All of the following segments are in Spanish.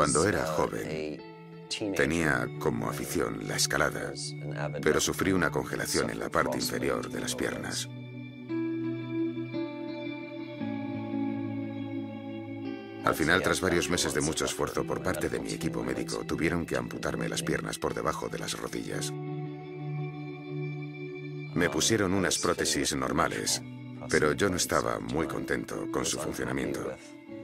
Cuando era joven, tenía como afición la escalada, pero sufrí una congelación en la parte inferior de las piernas. Al final, tras varios meses de mucho esfuerzo por parte de mi equipo médico, tuvieron que amputarme las piernas por debajo de las rodillas. Me pusieron unas prótesis normales, pero yo no estaba muy contento con su funcionamiento.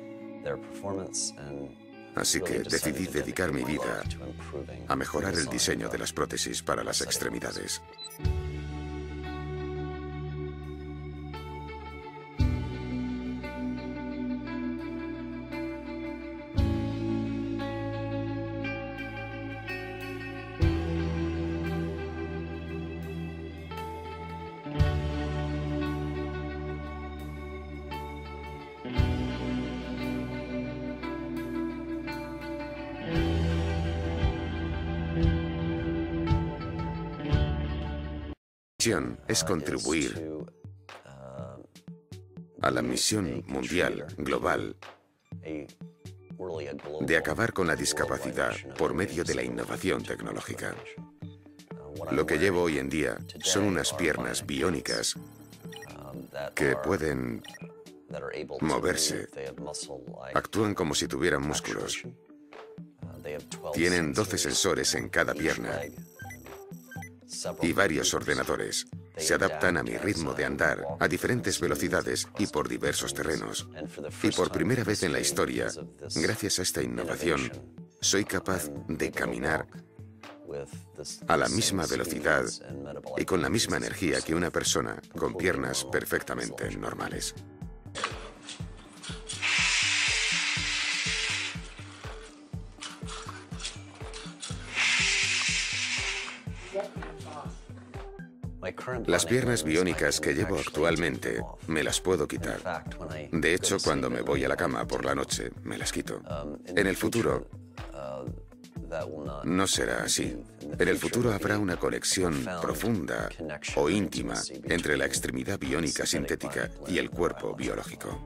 Así que decidí dedicar mi vida a mejorar el diseño de las prótesis para las extremidades. Mi misión es contribuir a la misión mundial, global, de acabar con la discapacidad por medio de la innovación tecnológica. Lo que llevo hoy en día son unas piernas biónicas que pueden moverse, actúan como si tuvieran músculos. Tienen 12 sensores en cada pierna y varios ordenadores. Se adaptan a mi ritmo de andar a diferentes velocidades y por diversos terrenos. Y por primera vez en la historia, gracias a esta innovación, soy capaz de caminar a la misma velocidad y con la misma energía que una persona con piernas perfectamente normales. Las piernas biónicas que llevo actualmente me las puedo quitar. De hecho, cuando me voy a la cama por la noche, me las quito. En el futuro, no será así. En el futuro habrá una conexión profunda o íntima entre la extremidad biónica sintética y el cuerpo biológico.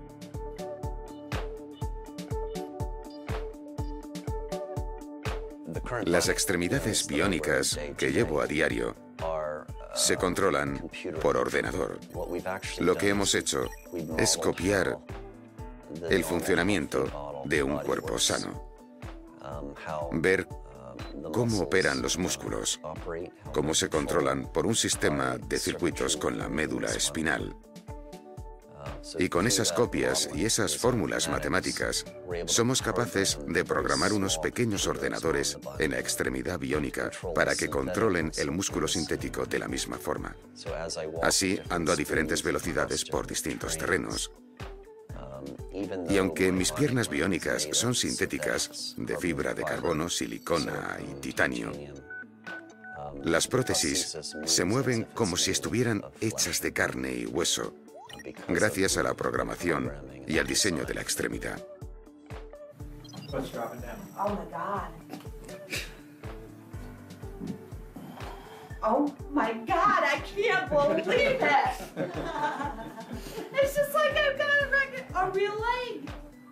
Las extremidades biónicas que llevo a diario se controlan por ordenador. Lo que hemos hecho es copiar el funcionamiento de un cuerpo sano. Ver cómo operan los músculos, cómo se controlan por un sistema de circuitos con la médula espinal. Y con esas copias y esas fórmulas matemáticas, somos capaces de programar unos pequeños ordenadores en la extremidad biónica para que controlen el músculo sintético de la misma forma. Así, ando a diferentes velocidades por distintos terrenos. Y aunque mis piernas biónicas son sintéticas, de fibra de carbono, silicona y titanio, las prótesis se mueven como si estuvieran hechas de carne y hueso, gracias a la programación y al diseño de la extremidad. Oh my God, I can't believe it! It's just like I've got a real leg.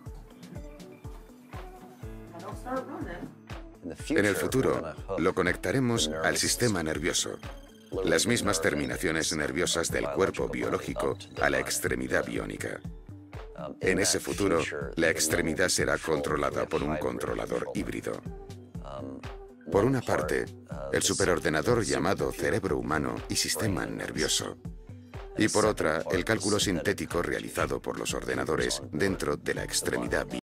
I don't start running. En el futuro, lo conectaremos al sistema nervioso, las mismas terminaciones nerviosas del cuerpo biológico a la extremidad biónica. En ese futuro, la extremidad será controlada por un controlador híbrido. Por una parte, el superordenador llamado cerebro humano y sistema nervioso. Y por otra, el cálculo sintético realizado por los ordenadores dentro de la extremidad